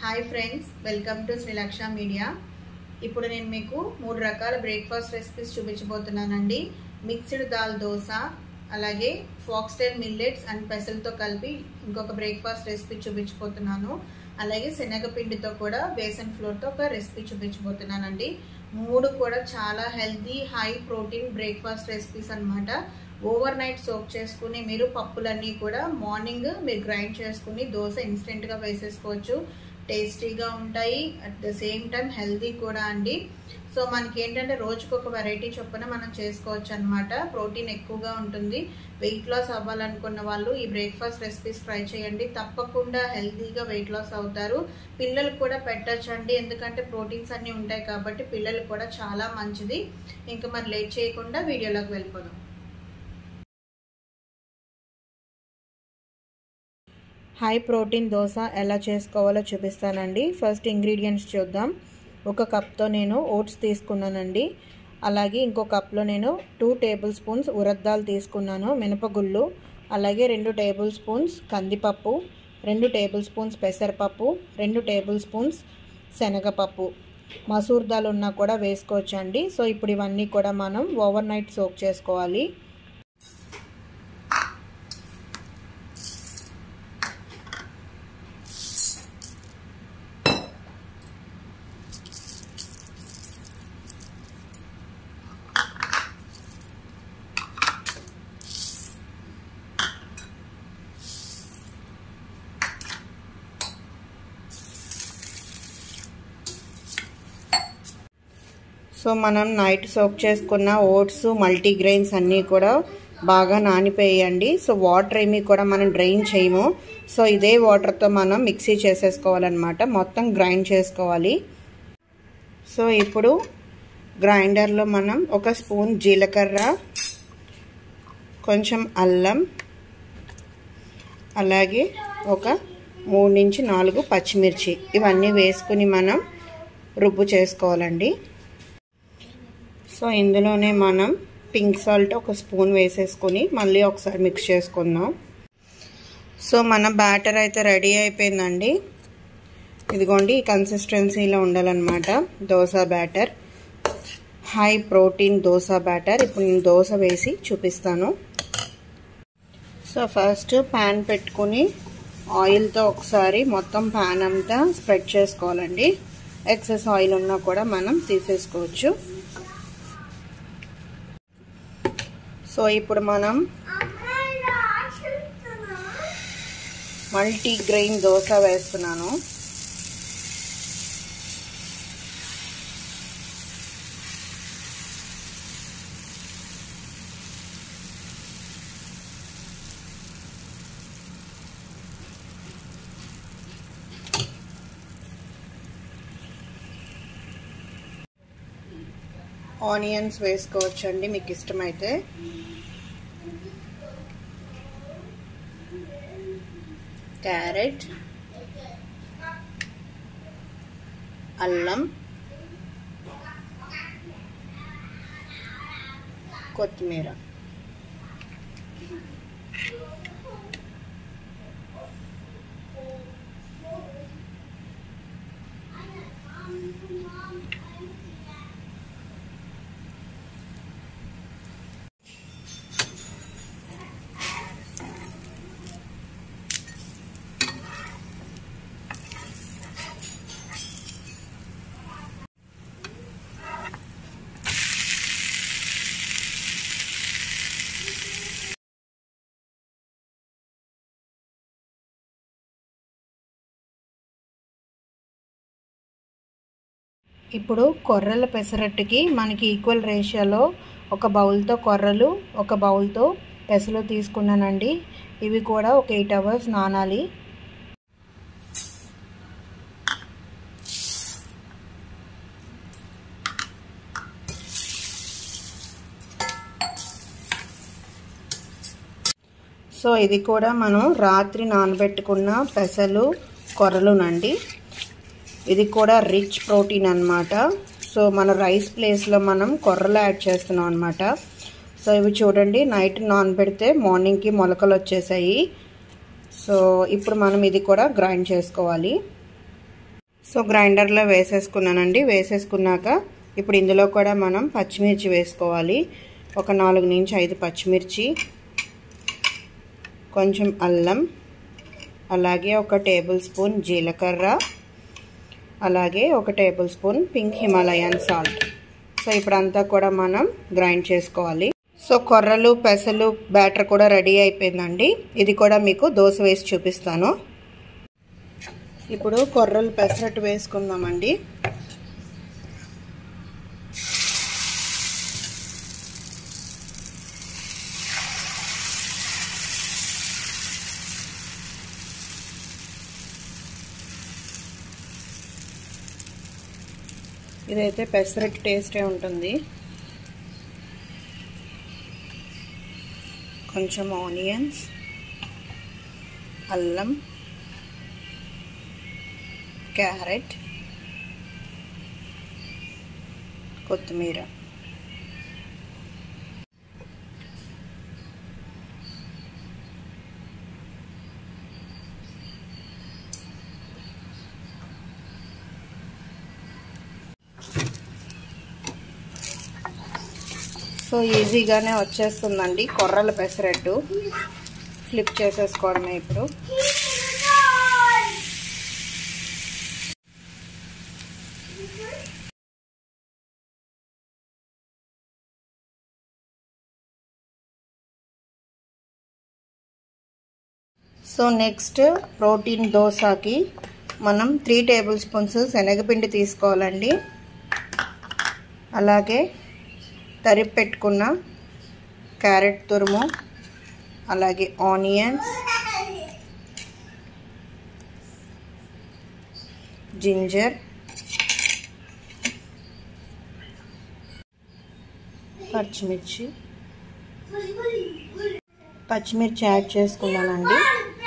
Hi friends, welcome to Srilaksha media. ఇప్పుడు నేను మీకు 3 రకాల బ్రేక్ఫాస్ట్ రెసిపీస్ చూపించబోతున్నానండి. మిక్స్డ్ దాల్ దోశ, అలాగే ఫాక్స్టైల్ మిల్లెట్స్ అండ్ పెసలతో కలిపి ఇంకొక బ్రేక్ఫాస్ట్ రెసిపీ చూపించబోతున్నాను. అలాగే శనగపిండితో కూడా బేసన్ ఫ్లోర్తో ఒక రెసిపీ చూపించబోతున్నానండి. 3 కూడా చాలా healthy, high protein breakfast recipes అన్నమాట. ఓవర్ నైట్ సోక్ చేసుకుని మీరు పప్పులన్నీ కూడా మార్నింగ్ మీరు గ్రైండ్ చేసుకుని దోశ ఇన్స్టెంట్గా వేసేసుకోవచ్చు. టేస్టీగా ఉంటాయి, at the same time healthy కూడా అండి. సో మనకి ఏంటంటే రోజుకు ఒక వెరైటీ చొప్పున మనం చేసుకోవచ్చు అనమాట. ప్రోటీన్ ఎక్కువగా ఉంటుంది. వెయిట్ లాస్ అవ్వాలనుకున్న వాళ్ళు ఈ బ్రేక్ఫాస్ట్ రెసిపీస్ ట్రై చేయండి. తప్పకుండా హెల్తీగా వెయిట్ లాస్ అవుతారు. పిల్లలకు కూడా పెట్టచ్చండి, ఎందుకంటే ప్రోటీన్స్ అన్నీ ఉంటాయి కాబట్టి పిల్లలకు కూడా చాలా మంచిది. ఇంకా మరి లేట్ చేయకుండా వీడియోలోకి వెళ్ళిపోదాం. హై ప్రోటీన్ దోశ ఎలా చేసుకోవాలో చూపిస్తానండి. ఫస్ట్ ఇంగ్రీడియంట్స్ చూద్దాం. 1 కప్తో నేను ఓట్స్ తీసుకున్నానండి. అలాగే ఇంకో కప్లో నేను 2 టేబుల్ స్పూన్స్ ఉరద్ దాల్ తీసుకున్నాను, మినపగుళ్ళు. అలాగే 2 టేబుల్ స్పూన్స్ కందిపప్పు, 2 టేబుల్ స్పూన్స్ పెసరపప్పు, 2 టేబుల్ స్పూన్స్ శనగపప్పు. మసూర్ దాల్ ఉన్నా కూడా వేసుకోవచ్చండి. సో ఇప్పుడు ఇవన్నీ కూడా మనం ఓవర్ నైట్ సోక్ చేసుకోవాలి. సో మనం నైట్ సోక్ చేసుకున్న ఓట్స్, మల్టీగ్రెయిన్స్ అన్నీ కూడా బాగా నానిపోయండి. సో వాటర్ ఏమీ కూడా మనం డ్రైన్ చేయము. సో ఇదే వాటర్తో మనం మిక్సీ చేసేసుకోవాలన్నమాట. మొత్తం గ్రైండ్ చేసుకోవాలి. సో ఇప్పుడు గ్రైండర్లో మనం 1 స్పూన్ జీలకర్ర, కొంచెం అల్లం, అలాగే ఒక 3 నుంచి 4 పచ్చిమిర్చి ఇవన్నీ వేసుకుని మనం రుబ్బు చేసుకోవాలండి. సో ఇందులోనే మనం పింక్ సాల్ట్ 1 స్పూన్ వేసేసుకుని మళ్ళీ ఒకసారి మిక్స్ చేసుకుందాం. సో మన బ్యాటర్ అయితే రెడీ అయిపోయిందండి. ఇదిగోండి, ఈ కన్సిస్టెన్సీలో ఉండాలన్నమాట dosa batter. High protein dosa batter. ఇప్పుడు నేను దోశ వేసి చూపిస్తాను. సో ఫస్ట్ ప్యాన్ పెట్టుకుని ఆయిల్తో ఒకసారి మొత్తం ప్యాన్ అంతా స్ప్రెడ్ చేసుకోవాలండి. ఎక్సెస్ ఆయిల్ ఉన్నా కూడా మనం తీసేసుకోవచ్చు. సో ఇప్పుడు మనం మల్టీగ్రెయిన్ దోశ వేస్తున్నాను. ఆనియన్స్ వేసుకోవచ్చండి మీకు ఇష్టమైతే. క్యారెట్, అల్లం, కొత్తిమీర. ఇప్పుడు కొర్రల పెసరట్టుకి మనకి ఈక్వల్ రేషియోలో 1 బౌల్తో కొర్రలు, 1 బౌల్తో పెసలు తీసుకున్నానండి. ఇవి కూడా ఒక 8 అవర్స్ నానాలి. సో ఇది కూడా మనం రాత్రి నానబెట్టుకున్న పెసలు, కొర్రలునండి. ఇది కూడా రిచ్ ప్రోటీన్ అన్నమాట. సో మన రైస్ ప్లేస్లో మనం కొర్రలు యాడ్ చేస్తున్నాం అన్నమాట. సో ఇవి చూడండి, నైట్ నానబెడితే మార్నింగ్కి మొలకలు వచ్చేసాయి. సో ఇప్పుడు మనం ఇది కూడా గ్రైండ్ చేసుకోవాలి. సో గ్రైండర్లో వేసేసుకున్నానండి. వేసేసుకున్నాక ఇప్పుడు ఇందులో కూడా మనం పచ్చిమిర్చి వేసుకోవాలి. ఒక 4 నుంచి 5 పచ్చిమిర్చి, కొంచెం అల్లం, అలాగే 1 టేబుల్ స్పూన్ జీలకర్ర, అలాగే 1 tablespoon pink Himalayan salt. So ఇప్పుడంతా కూడా మనం గ్రైండ్ చేసుకోవాలి. సో కొర్రలు పెసలు బ్యాటర్ కూడా రెడీ అయిపోయిందండి. ఇది కూడా మీకు దోశ వేసి చూపిస్తాను. ఇప్పుడు కొర్రలు పెసరట్టు వేసుకుందామండి. ఇదైతే పెసరట్టు టేస్టే ఉంటుంది. కొంచెం ఆనియన్స్, అల్లం, క్యారెట్, కొత్తిమీర. సో ఈజీగానే వచ్చేస్తుందండి కొర్రల పెసరట్టు. ఫ్లిప్ చేసేసుకోవడమే ఇప్పుడు. సో నెక్స్ట్ ప్రోటీన్ దోశకి మనం 3 టేబుల్ స్పూన్స్ శనగపిండి తీసుకోవాలండి. అలాగే తరిగి పెట్టుకున్న క్యారెట్ తురుము, అలాగే ఆనియన్స్, జింజర్, పచ్చిమిర్చి యాడ్ చేసుకున్నానండి.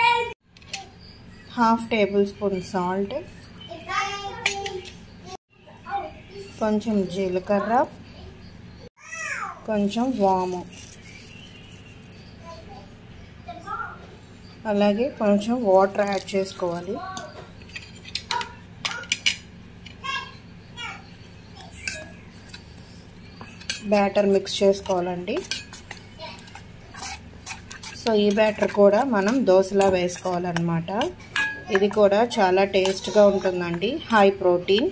1/2 టేబుల్ స్పూన్ సాల్ట్, కొంచెం జీలకర్ర, కొంచెం వాము, అలాగే కొంచెం వాటర్ యాడ్ చేసుకోవాలి. బ్యాటర్ మిక్స్ చేసుకోవాలండి. సో ఈ బ్యాటర్ కూడా మనం దోశలా వేసుకోవాలన్నమాట. ఇది కూడా చాలా టేస్ట్గా ఉంటుందండి, హై ప్రోటీన్.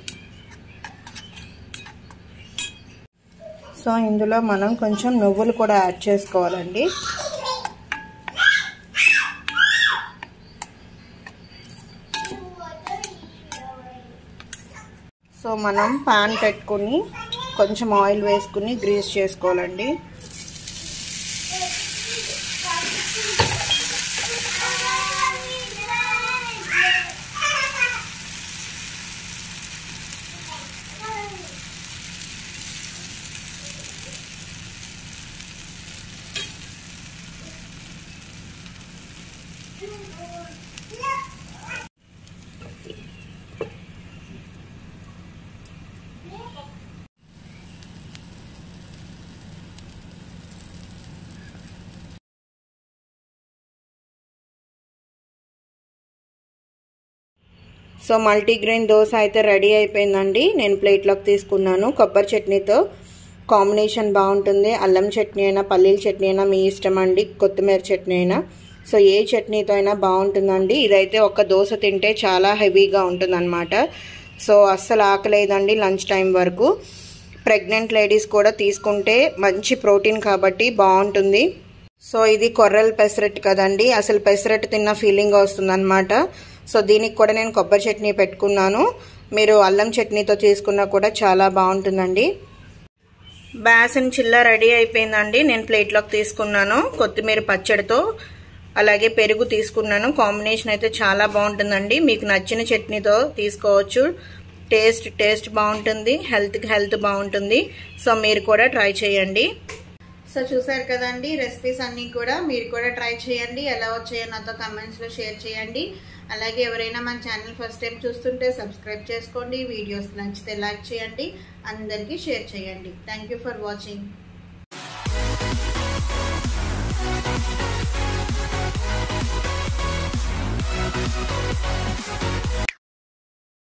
సో ఇందులో మనం కొంచెం నువ్వులు కూడా యాడ్ చేసుకోవాలండి. సో మనం పాన్ పెట్టుకుని కొంచెం ఆయిల్ వేసుకుని గ్రీస్ చేసుకోవాలండి. సో మల్టీగ్రెయిన్ దోశ అయితే రెడీ అయిపోయిందండి. నేను ప్లేట్లోకి తీసుకున్నాను. కొబ్బరి చట్నీతో కాంబినేషన్ బాగుంటుంది. అల్లం చట్నీ అయినా, పల్లీల చట్నీ అయినా మీ ఇష్టం అండి. కొత్తిమీర చట్నీ అయినా, సో ఏ చట్నీతో అయినా బాగుంటుందండి. ఇదైతే ఒక దోశ తింటే చాలా హెవీగా ఉంటుందన్నమాట. సో అస్సలు ఆకలేదండి లంచ్ టైం వరకు. ప్రెగ్నెంట్ లేడీస్ కూడా తీసుకుంటే మంచి ప్రోటీన్ కాబట్టి బాగుంటుంది. సో ఇది కొర్రల పెసరట్టు కదండి, అసలు పెసరట్టు తిన్న ఫీలింగ్ వస్తుందన్నమాట. సో దీనికి కూడా నేను కొబ్బరి చట్నీ పెట్టుకున్నాను. మీరు అల్లం చట్నీతో చేసుకున్నా కూడా చాలా బాగుంటుందండి. బేసన్ చిల్లా రెడీ అయిపోయిందండి. నేను ప్లేట్లోకి తీసుకున్నాను. కొత్తిమీర పచ్చడితో అలాగే పెరుగు తీసుకున్నాను. కాంబినేషన్ అయితే చాలా బాగుంటుందండి. మీకు నచ్చిన చట్నీతో తీసుకోవచ్చు. టేస్ట్ బాగుంటుంది, హెల్త్ బాగుంటుంది. సో మీరు కూడా ట్రై చేయండి. సో చూసారు కదండి రెసిపీస్ అన్నీ కూడా. మీరు కూడా ట్రై చేయండి. ఎలా వచ్చాయో నాతో కమెంట్స్లో షేర్ చేయండి. అలాగే ఎవరైనా మన ఛానల్ ఫస్ట్ టైం చూస్తుంటే సబ్స్క్రైబ్ చేసుకోండి. వీడియోస్ నచ్చితే లైక్ చేయండి, అందరికీ షేర్ చేయండి. Thank you for watching.